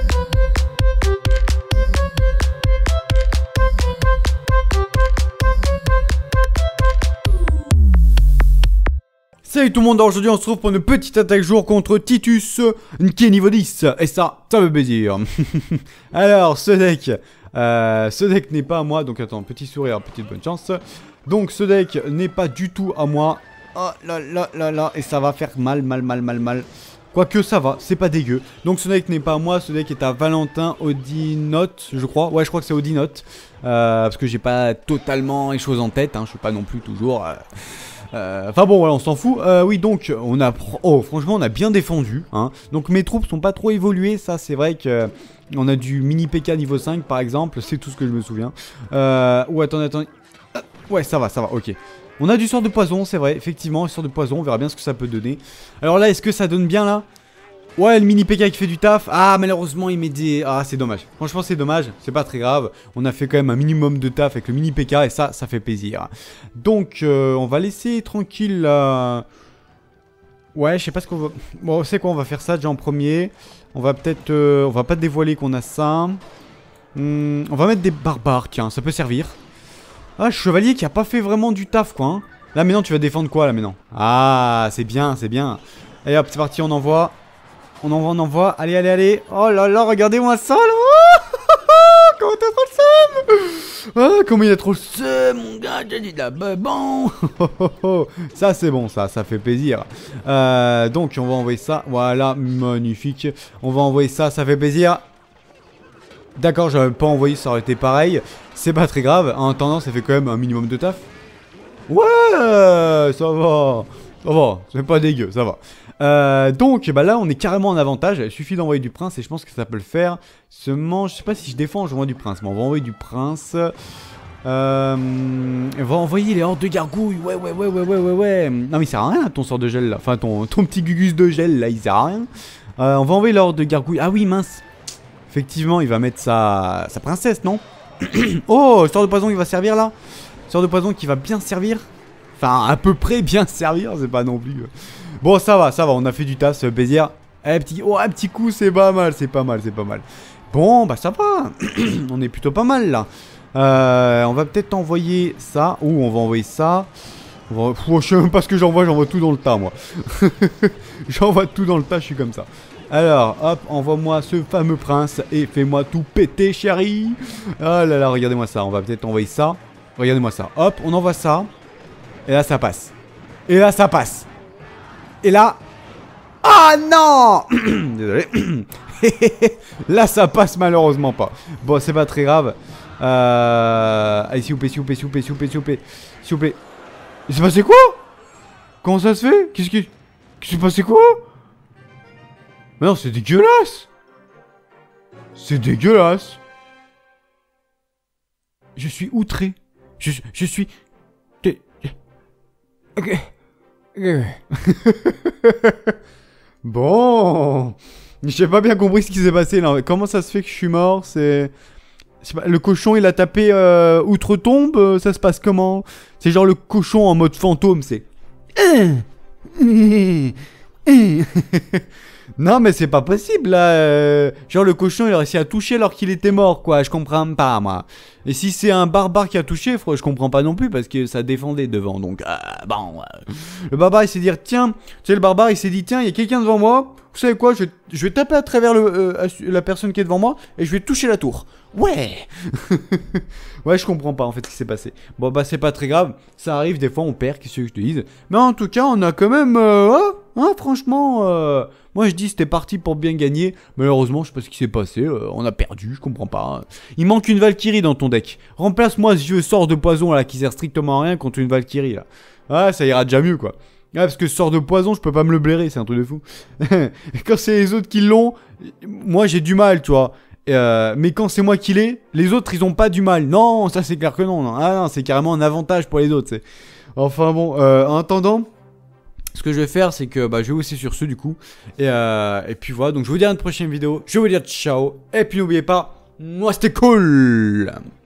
Salut tout le monde, aujourd'hui on se retrouve pour une petite attaque jour contre Titus, qui est niveau 10, et ça fait plaisir. Alors, ce deck n'est pas à moi, donc attends, petit sourire, petite bonne chance. Donc ce deck n'est pas du tout à moi, oh là là là là, et ça va faire mal. Quoique ça va, c'est pas dégueu. Donc ce deck n'est pas à moi, ce deck est à Valentin Audinote, je crois. Ouais, je crois que c'est Audinote, parce que j'ai pas totalement les choses en tête, hein, je suis pas non plus toujours... Enfin bon voilà, on s'en fout. Oui, donc on a... Oh, franchement on a bien défendu, hein. Donc mes troupes sont pas trop évoluées. Ça c'est vrai que... On a du mini PK niveau 5 par exemple. C'est tout ce que je me souviens. Ou attendez. Ouais, ça va, ok. On a du sort de poison, c'est vrai. Effectivement, sort de poison, on verra bien ce que ça peut donner. Alors là, est-ce que ça donne bien là? Ouais, le mini PK qui fait du taf. Ah, malheureusement, il met des... Ah, c'est dommage. Franchement, c'est dommage. C'est pas très grave. On a fait quand même un minimum de taf avec le mini PK et ça fait plaisir. Donc, on va laisser tranquille là. Ouais, je sais pas ce qu'on va... Bon, c'est quoi, on va faire ça déjà en premier. On va peut-être... On va pas dévoiler qu'on a ça. On va mettre des barbares, tiens, ça peut servir. Ah, chevalier qui a pas fait vraiment du taf, quoi. Hein. Là, maintenant, tu vas défendre quoi, là, maintenant? Ah, c'est bien, c'est bien. Allez, hop, c'est parti, on envoie. On envoie. Allez. Oh là là, regardez-moi ça, là. Comment t'as trop le seum? Ah, comment il a trop le seum, mon gars. J'ai dit là, bon. Ça, c'est bon, ça fait plaisir. Donc, on va envoyer ça. Voilà, magnifique. On va envoyer ça fait plaisir. D'accord, j'avais pas envoyé, ça aurait été pareil. C'est pas très grave. En attendant, ça fait quand même un minimum de taf. Ouais, ça va. C'est pas dégueu, ça va. Donc, bah là, on est carrément en avantage. Il suffit d'envoyer du prince et je pense que ça peut le faire. Seulement, je sais pas si je défends, j'envoie du prince. Mais on va envoyer du prince. On va envoyer les hordes de gargouilles. Ouais. Non, mais il sert à rien, ton sort de gel là. Enfin, ton petit gugus de gel là, il sert à rien. On va envoyer les hordes de gargouilles. Ah oui, mince. Effectivement, il va mettre sa princesse, non? Oh, sort de poison qui va servir là. Sort de poison qui va bien servir. Enfin, à peu près bien servir, c'est pas non plus... Bon, ça va, on a fait du taf, ça fait plaisir. Un petit coup, c'est pas mal. Bon, bah ça va. On est plutôt pas mal là. On va peut-être envoyer ça. Ou on va envoyer ça. Je sais même pas ce que j'envoie tout dans le tas, moi. J'envoie tout dans le tas, je suis comme ça. Alors, hop, envoie-moi ce fameux prince et fais-moi tout péter, chérie. Oh là là, regardez-moi ça. On va peut-être envoyer ça. Regardez-moi ça. Hop, on envoie ça. Et là, ça passe. Et là... Ah non. Désolé. Là, ça passe malheureusement pas. Bon, c'est pas très grave. Allez, s'il vous plaît. Il s'est passé quoi? Comment ça se fait? Qu'est-ce qui s'est passé quoi? Mais non, c'est dégueulasse. Je suis outré. Je suis... Ok. Bon. J'ai pas bien compris ce qui s'est passé là. Comment ça se fait que je suis mort? C'est... Le cochon il a tapé outre-tombe, ça se passe comment? C'est genre le cochon en mode fantôme, c'est... Non mais c'est pas possible là, genre le cochon il a réussi à toucher alors qu'il était mort quoi, je comprends pas moi. Et si c'est un barbare qui a touché, je comprends pas non plus parce que ça défendait devant donc bon. Le barbare il s'est dit tiens, tu sais le barbare il s'est dit tiens il y a quelqu'un devant moi, vous savez quoi, je vais taper à travers la personne qui est devant moi et je vais toucher la tour. Ouais. Ouais je comprends pas en fait ce qui s'est passé. Bon bah c'est pas très grave, ça arrive des fois on perd, qu'est-ce que je te dise. Mais en tout cas on a quand même, franchement... Moi je dis c'était parti pour bien gagner. Malheureusement je sais pas ce qui s'est passé. On a perdu, je comprends pas. Il manque une Valkyrie dans ton deck. Remplace-moi ce vieux sort de poison là qui sert strictement à rien contre une Valkyrie là. Ah ça ira déjà mieux quoi. Ah parce que ce sort de poison je peux pas me le blairer, c'est un truc de fou. Quand c'est les autres qui l'ont, moi j'ai du mal tu vois. Mais quand c'est moi qui l'ai, les autres ils ont pas du mal. Non ça c'est clair que non. Ah non c'est carrément un avantage pour les autres. Enfin bon, en attendant... Ce que je vais faire, c'est que je vais vous laisser sur ce du coup. Et puis voilà, donc je vous dis à une prochaine vidéo. Je vais vous dire ciao. Et puis n'oubliez pas, moi c'était cool.